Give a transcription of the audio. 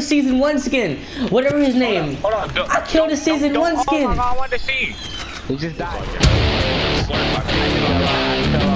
season 1 skin. Whatever his name. Hold on. I killed a season 1 skin. I want to see. He just died.